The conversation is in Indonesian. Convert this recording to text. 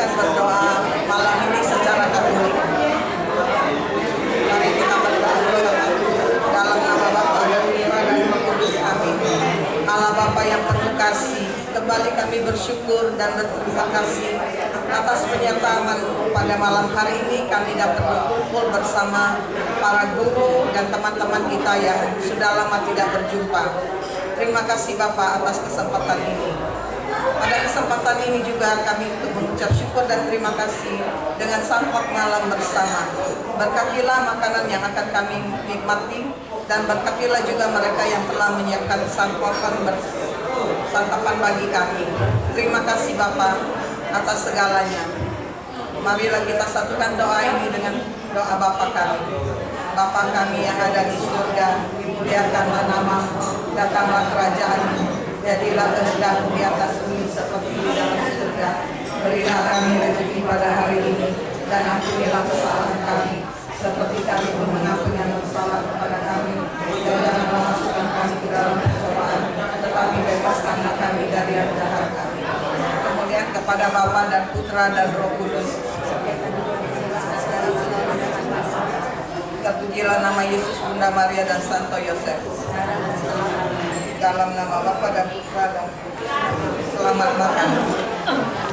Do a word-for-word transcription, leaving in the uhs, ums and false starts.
akan berdoa malam ini secara Katolik. Mari kita berdoa bersama dalam nama Bapa dan Putra dan Roh Kudus. Amin. Allah Bapa yang penuh kasih, kembali kami bersyukur dan berterima kasih atas penyertaan pada malam hari ini kami dapat berkumpul bersama para guru dan teman-teman kita yang sudah lama tidak berjumpa. Terima kasih Bapak atas kesempatan ini. Pada kesempatan ini juga kami untuk mengucap syukur dan terima kasih dengan santap malam bersama. Berkatilah makanan yang akan kami nikmati dan berkatilah juga mereka yang telah menyiapkan santapan santapan bagi kami. Terima kasih Bapak atas segalanya. Marilah kita satukan doa ini dengan doa Bapa kami. Bapa kami yang ada di surga, dimuliakanlah namamu, datanglah kerajaan-Mu, jadilah kehendak-Mu di atas bumi seperti di dalam surga. Berilah kami rezeki pada hari ini, dan ampunilah kesalahan kami, seperti kami pun mengampuni yang bersalah kepada kami. Dan janganlah masukkan kami ke dalam pencobaan, tetapi bebaskanlah kami dari yang jahat kami. Kemudian kepada Bapa dan Putra dan Roh Kudus. Terpujilah nama Yesus, Bunda Maria dan Santo Yosef. Dalam nama Bapa dan Putra dan Selamat makan.